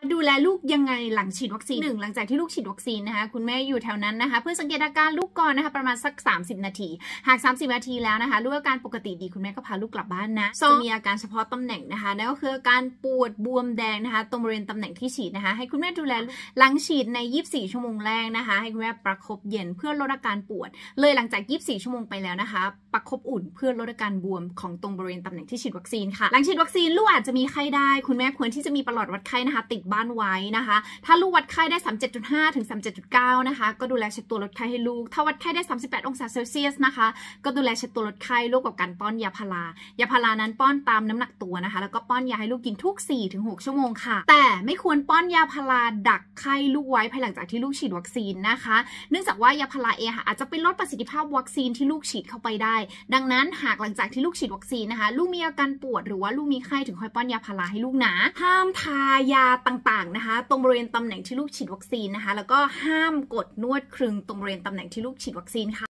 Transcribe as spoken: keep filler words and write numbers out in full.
ดูแลลูกยังไงหลังฉีดวัคซีนหนึ่งหลังจากที่ลูกฉีดวัคซีนนะคะคุณแม่อยู่แถวนั้นนะคะเพื่อสังเกตอาการลูกก่อนนะคะประมาณสักสามสิบนาทีหากสามสิบนาทีแล้วนะคะลูกอาการปกติดีคุณแม่ก็พาลูกกลับบ้านนะสองมีอาการเฉพาะตำแหน่งนะคะนั่นก็คืออาการปวดบวมแดงนะคะตรงบริเวณตำแหน่งที่ฉีดนะคะให้คุณแม่ดูแลหลังฉีดในยี่สิบสี่ชั่วโมงแรกนะคะให้คุณแม่ประคบเย็นเพื่อลดอาการปวดเลยหลังจากยี่สิบสี่ชั่วโมงไปแล้วนะคะประคบอุ่นเพื่อลดอาการบวมของตรงบริเวณตำแหน่งที่ฉีดวัคซีนค่ะหลังฉีดวัคซีนลูกอาจจะมีไข้ได้คุณแม่ควรที่จะมีประหลอดวัดไข้นะคะติดบ้านไว้นะคะถ้าลูกวัดไข้ได้ สามสิบเจ็ดจุดห้า ถึง สามสิบเจ็ดจุดเก้า นะคะก็ดูแลเช็ดตัวลดไข้ให้ลูกถ้าวัดไข้ได้ สามสิบแปด องศาเซลเซียสนะคะก็ดูแลเช็ดตัวลดไข้ลูกกับการป้อนยาพารายาพารานั้นป้อนตามน้ำหนักตัวนะคะแล้วก็ป้อนยาให้ลูกกินทุก สี่ถึงหก ชั่วโมงค่ะแต่ไม่ควรป้อนยาพาราดักไข้ลูกไว้ภายหลังจากที่ลูกฉีดวัคซีนนะคะเนื่องจากว่ายาพาราเองอาจจะไปลดประสิทธิภาพวัคซีนที่ลูกฉีดเข้าไปได้ดังนั้นหากหลังจากที่ลูกฉีดวัคซีนนะคะลูกมีอาการปวดหรือว่าลูกมีไข้ถึงค่อยป้อนยาพาราให้ลูกนะห้ามทายาต่างๆนะคะตรงบริเวณตำแหน่งที่ลูกฉีดวัคซีนนะคะแล้วก็ห้ามกดนวดครึงตรงบริเวณตำแหน่งที่ลูกฉีดวัคซีนค่ะ